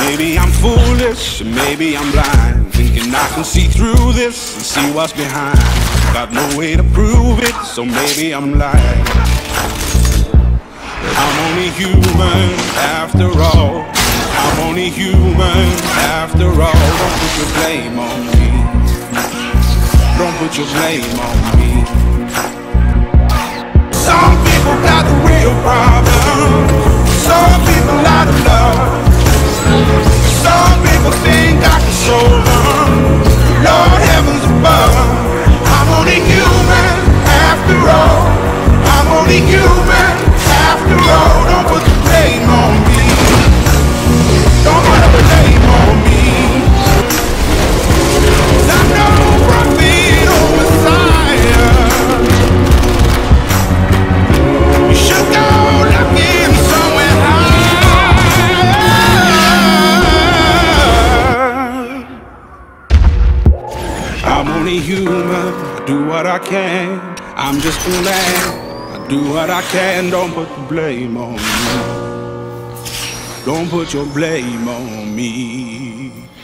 maybe I'm foolish, maybe I'm blind, thinking I can see through this and see what's behind. Got no way to prove it, so maybe I'm lying. I'm only human after all. I'm only human after all. Don't put your blame on me. Don't put your blame on me. Some people got the real problem. Some people out of love. Some people think I can show them. Lord heavens above. I'm only human after all. I'm only human after all. Don't put the blame on me. Don't put the blame on me. 'Cause I'm no prophet or Messiah. You should go looking somewhere higher. I'm only human, I do what I can. I'm just a man, I do what I can. Don't put the blame on me. Don't put your blame on me.